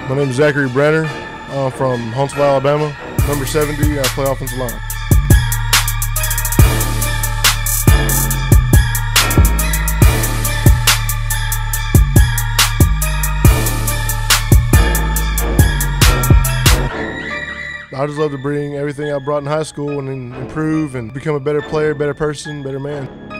My name is Branner. I'm from Huntsville, Alabama. Number 70, I play offensive line. I just love to bring everything I brought in high school and then improve and become a better player, better person, better man.